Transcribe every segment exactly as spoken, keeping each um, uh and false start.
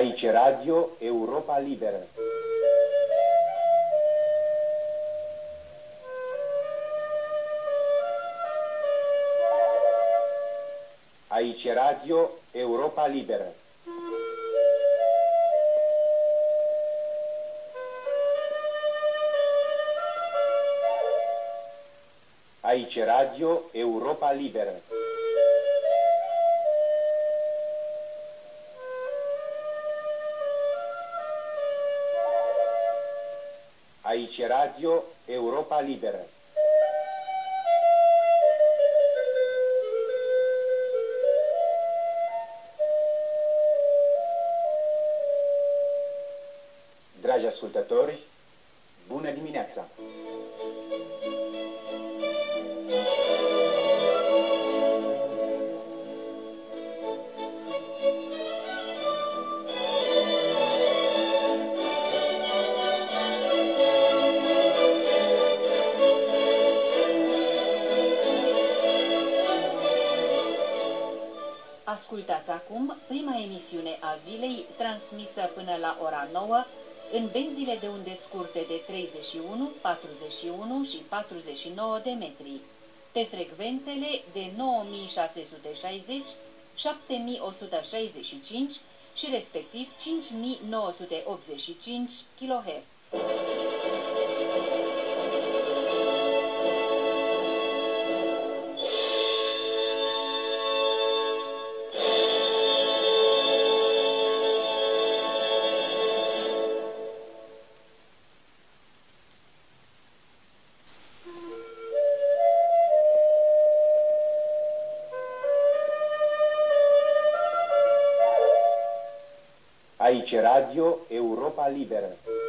Aici Radio Europa Liberă. Aici Radio Europa Liberă. Aici Radio Europa Liberă. Aici Radio Europa Liberă. Dragi ascultători, bună dimineața! Ascultați acum prima emisiune a zilei, transmisă până la ora nouă, în benzile de unde scurte de treizeci și unu, patruzeci și unu și patruzeci și nouă de metri, pe frecvențele de nouă mii șase sute șaizeci, șapte mii o sută șaizeci și cinci și respectiv cinci mii nouă sute optzeci și cinci kilohertz. Aici Radio Europa Liberă.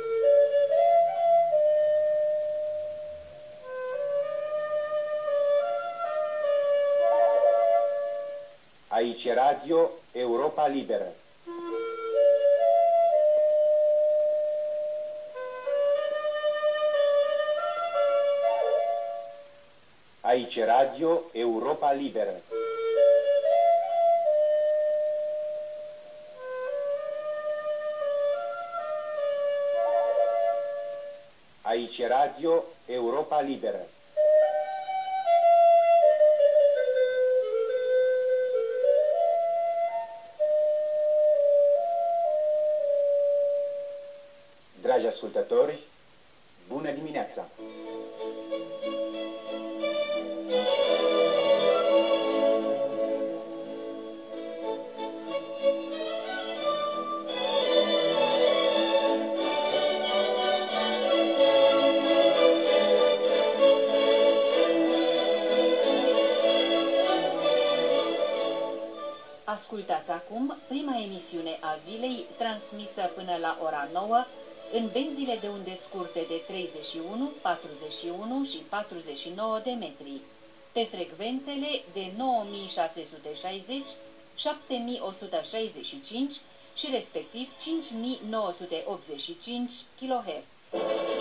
Aici Radio Europa Liberă. Aici Radio Europa Liberă. Aici Radio Europa Liberă. Dragi ascultători, bună dimineața! Ascultați acum prima emisiune a zilei, transmisă până la ora nouă, în benzile de unde scurte de treizeci și unu, patruzeci și unu și patruzeci și nouă de metri, pe frecvențele de nouă mii șase sute șaizeci, șapte mii o sută șaizeci și cinci și respectiv cinci mii nouă sute optzeci și cinci kilohertz.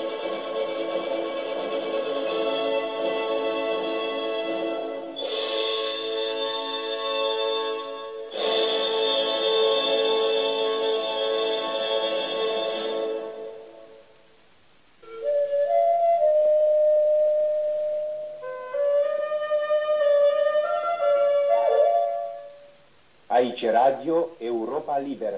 Aici Radio Europa Liberă.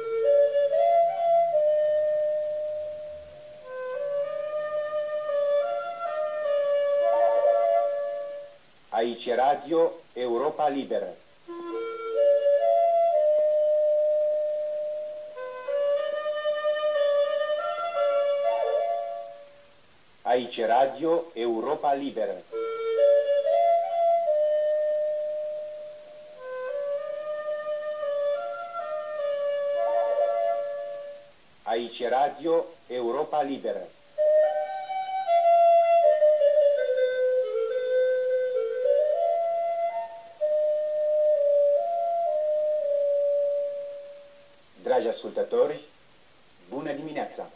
Aici Radio Europa Liberă. Aici Radio Europa Liberă. Aici Radio Europa Liberă. Dragi ascultători, bună dimineața!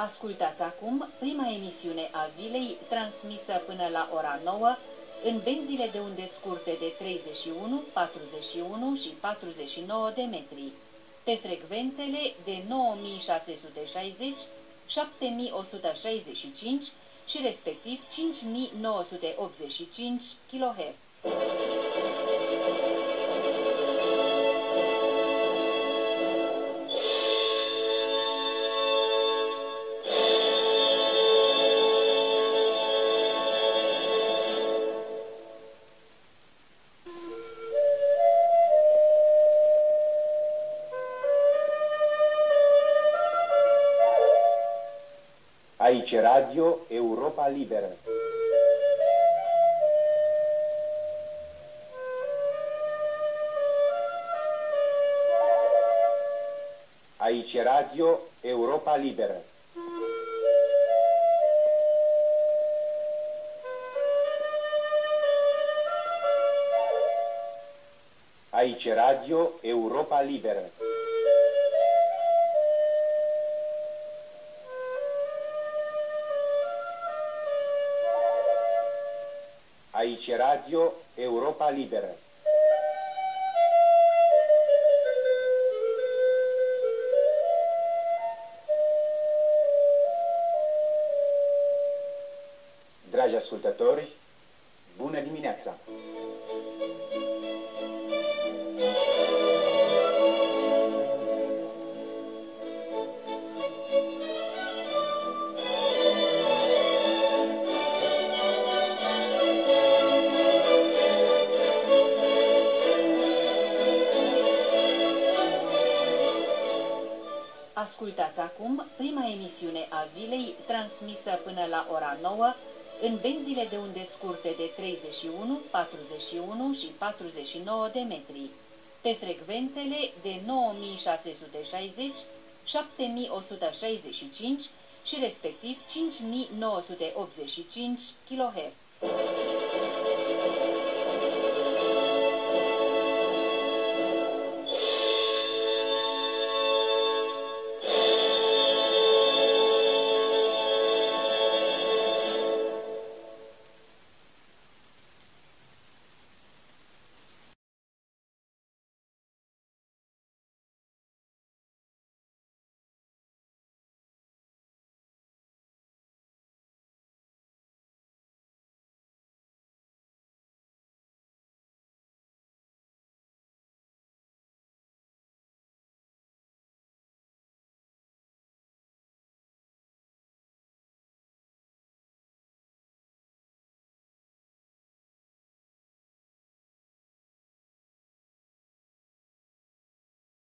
Ascultați acum prima emisiune a zilei, transmisă până la ora nouă, în benzile de unde scurte de treizeci și unu, patruzeci și unu și patruzeci și nouă de metri, pe frecvențele de nouă mii șase sute șaizeci, șapte mii o sută șaizeci și cinci și respectiv cinci mii nouă sute optzeci și cinci kHz. Aici Radio Europa Liberă. Aici Radio Europa Liberă. Aici Radio Europa Liberă. Aici Radio Europa Liberă. Dragi ascultători, bună dimineața! Ascultați acum prima emisiune a zilei, transmisă până la ora nouă, în benzile de unde scurte de treizeci și unu, patruzeci și unu și patruzeci și nouă de metri, pe frecvențele de nouă mii șase sute șaizeci, șapte mii o sută șaizeci și cinci și respectiv cinci mii nouă sute optzeci și cinci kHz.